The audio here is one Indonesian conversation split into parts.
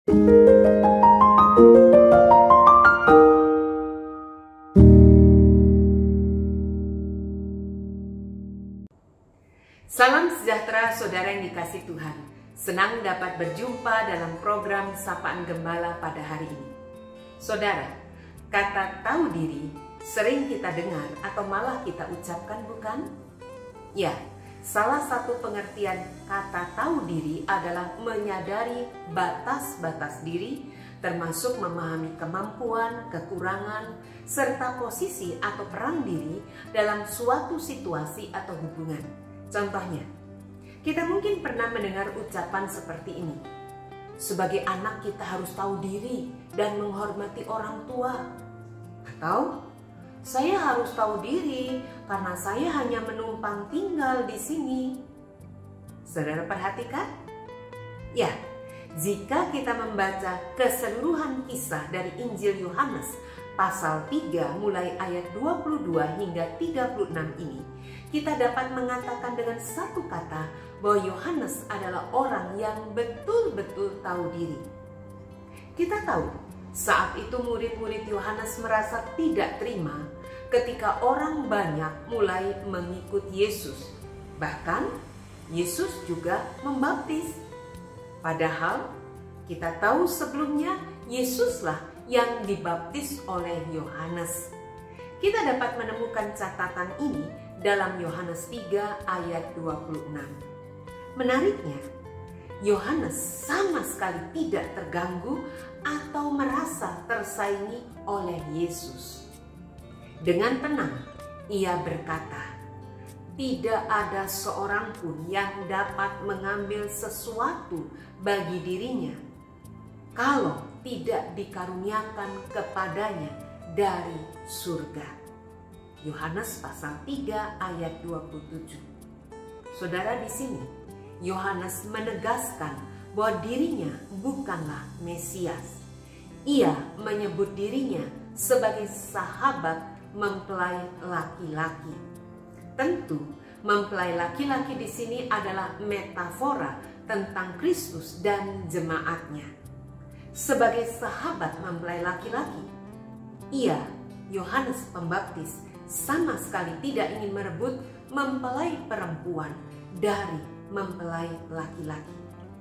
Salam sejahtera saudara yang dikasihi Tuhan. Senang dapat berjumpa dalam program Sapaan Gembala pada hari ini. Saudara, kata tahu diri sering kita dengar atau malah kita ucapkan, bukan? Ya, salah satu pengertian kata tahu diri adalah menyadari batas-batas diri, termasuk memahami kemampuan, kekurangan, serta posisi atau peran diri dalam suatu situasi atau hubungan. Contohnya, kita mungkin pernah mendengar ucapan seperti ini. Sebagai anak kita harus tahu diri dan menghormati orang tua. Atau, saya harus tahu diri karena saya hanya menumpang tinggal di sini. Saudara perhatikan? Ya, jika kita membaca keseluruhan kisah dari Injil Yohanes pasal 3 mulai ayat 22 hingga 36 ini, kita dapat mengatakan dengan satu kata bahwa Yohanes adalah orang yang betul-betul tahu diri. Kita tahu, saat itu murid-murid Yohanes merasa tidak terima ketika orang banyak mulai mengikut Yesus. Bahkan, Yesus juga membaptis. Padahal, kita tahu sebelumnya Yesuslah yang dibaptis oleh Yohanes. Kita dapat menemukan catatan ini dalam Yohanes 3 ayat 26. Menariknya, Yohanes sama sekali tidak terganggu atau merasa tersaingi oleh Yesus. Dengan tenang, ia berkata, "Tidak ada seorang pun yang dapat mengambil sesuatu bagi dirinya kalau tidak dikaruniakan kepadanya dari surga." Yohanes pasal 3 ayat 27. Saudara, di sini Yohanes menegaskan bahwa dirinya bukanlah Mesias. Ia menyebut dirinya sebagai sahabat mempelai laki-laki. Tentu, mempelai laki-laki di sini adalah metafora tentang Kristus dan jemaatnya. Sebagai sahabat mempelai laki-laki, ia, Yohanes Pembaptis, sama sekali tidak ingin merebut mempelai perempuan dari mempelai laki-laki.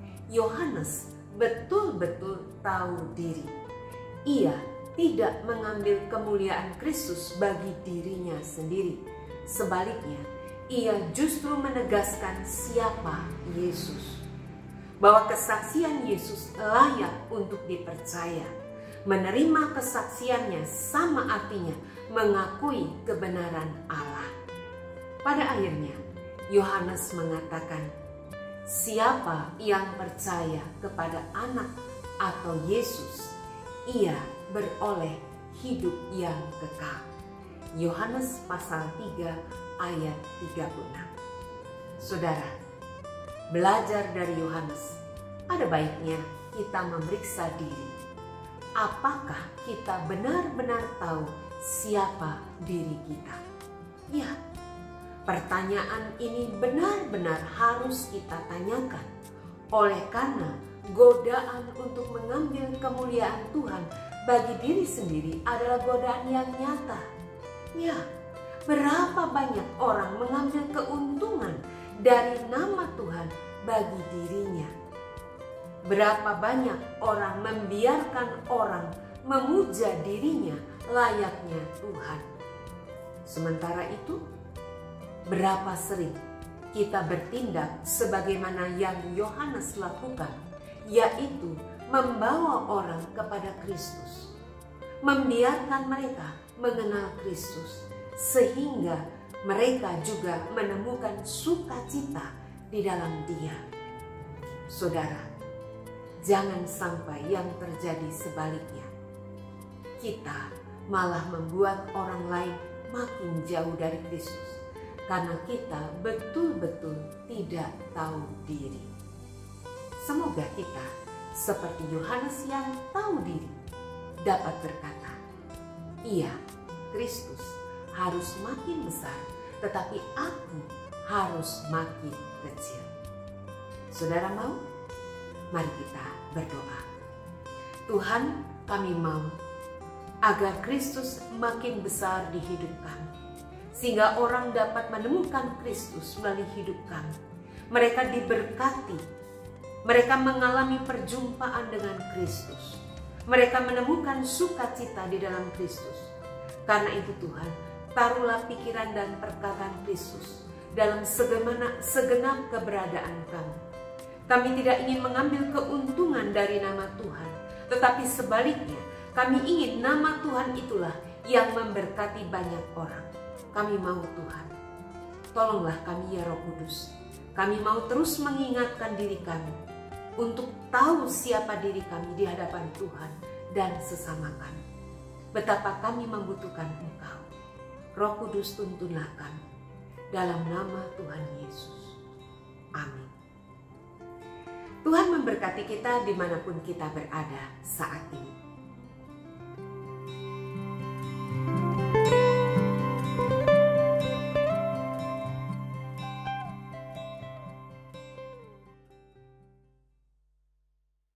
Yohanes betul-betul tahu diri. Ia tidak mengambil kemuliaan Kristus bagi dirinya sendiri. Sebaliknya, ia justru menegaskan siapa Yesus. Bahwa kesaksian Yesus layak untuk dipercaya. Menerima kesaksiannya sama artinya mengakui kebenaran Allah. Pada akhirnya, Yohanes mengatakan, siapa yang percaya kepada Anak atau Yesus, ia beroleh hidup yang kekal. Yohanes pasal 3 ayat 36. Saudara, belajar dari Yohanes, ada baiknya kita memeriksa diri. Apakah kita benar-benar tahu siapa diri kita? Ya, pertanyaan ini benar-benar harus kita tanyakan. Oleh karena godaan untuk mengambil kemuliaan Tuhan bagi diri sendiri adalah godaan yang nyata. Ya, berapa banyak orang mengambil keuntungan dari nama Tuhan bagi dirinya. Berapa banyak orang membiarkan orang memuja dirinya layaknya Tuhan. Sementara itu, berapa sering kita bertindak sebagaimana yang Yohanes lakukan, yaitu membawa orang kepada Kristus, membiarkan mereka mengenal Kristus, sehingga mereka juga menemukan sukacita di dalam Dia. Saudara, jangan sampai yang terjadi sebaliknya. Kita malah membuat orang lain makin jauh dari Kristus karena kita betul-betul tidak tahu diri. Semoga kita seperti Yohanes yang tahu diri dapat berkata, "Iya, Kristus harus makin besar, tetapi aku harus makin kecil." Saudara mau? Mari kita berdoa. Tuhan, kami mau agar Kristus makin besar di hidup kami, sehingga orang dapat menemukan Kristus melalui hidup kami. Mereka diberkati, mereka mengalami perjumpaan dengan Kristus, mereka menemukan sukacita di dalam Kristus. Karena itu Tuhan, taruhlah pikiran dan perkataan Kristus dalam segenap keberadaan kami. Kami tidak ingin mengambil keuntungan dari nama Tuhan, tetapi sebaliknya kami ingin nama Tuhan itulah yang memberkati banyak orang. Kami mau Tuhan, tolonglah kami ya Roh Kudus. Kami mau terus mengingatkan diri kami untuk tahu siapa diri kami di hadapan Tuhan dan sesama kami. Betapa kami membutuhkan Engkau. Roh Kudus, tuntunlah kami. Dalam nama Tuhan Yesus. Amin. Tuhan memberkati kita dimanapun kita berada saat ini.